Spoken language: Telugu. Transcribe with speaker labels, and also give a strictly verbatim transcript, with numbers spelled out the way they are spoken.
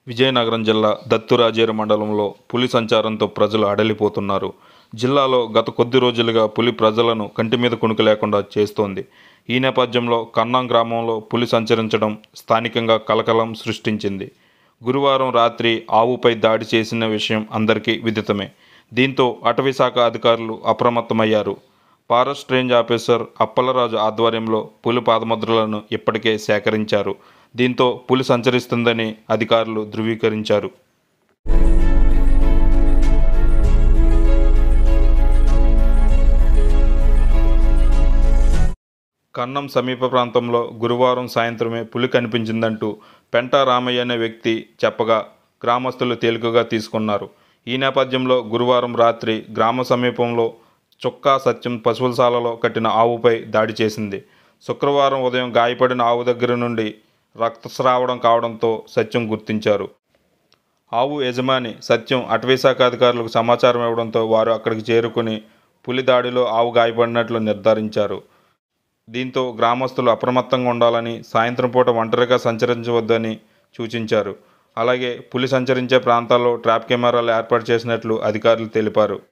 Speaker 1: విజయనగరం జిల్లా దత్తురాజేరు మండలంలో పులి సంచారంతో ప్రజలు అడలిపోతున్నారు. జిల్లాలో గత కొద్ది రోజులుగా పులి ప్రజలను కంటిమీద కునుకు లేకుండా చేస్తోంది. ఈ నేపథ్యంలో కన్నాం గ్రామంలో పులి సంచరించడం స్థానికంగా కలకలం సృష్టించింది. గురువారం రాత్రి ఆవుపై దాడి చేసిన విషయం అందరికీ విదితమే. దీంతో అటవీశాఖ అధికారులు అప్రమత్తమయ్యారు. ఫారెస్ట్ రేంజ్ ఆఫీసర్ అప్పలరాజు ఆధ్వర్యంలో పులి పాదముద్రలను ఇప్పటికే సేకరించారు. దీంతో పులి సంచరిస్తుందని అధికారులు ధృవీకరించారు. కన్నం సమీప ప్రాంతంలో గురువారం సాయంత్రమే పులి కనిపించిందంటూ పెంటా రామయ్య అనే వ్యక్తి చెప్పగా గ్రామస్తులు తేలికగా తీసుకున్నారు. ఈ నేపథ్యంలో గురువారం రాత్రి గ్రామ సమీపంలో చుక్కా సత్యం పశువులశాలలో కట్టిన ఆవుపై దాడి చేసింది. శుక్రవారం ఉదయం గాయపడిన ఆవు దగ్గర నుండి రక్తస్రావడం కావడంతో సత్యం గుర్తించారు. ఆవు యజమాని సత్యం అటవీశాఖ అధికారులకు సమాచారం ఇవ్వడంతో వారు అక్కడికి చేరుకుని పులి దాడిలో ఆవు గాయపడినట్లు నిర్ధారించారు. దీంతో గ్రామస్తులు అప్రమత్తంగా ఉండాలని, సాయంత్రం పూట ఒంటరిగా సంచరించవద్దని సూచించారు. అలాగే పులి సంచరించే ప్రాంతాల్లో ట్రాప్ కెమెరాలు ఏర్పాటు చేసినట్లు అధికారులు తెలిపారు.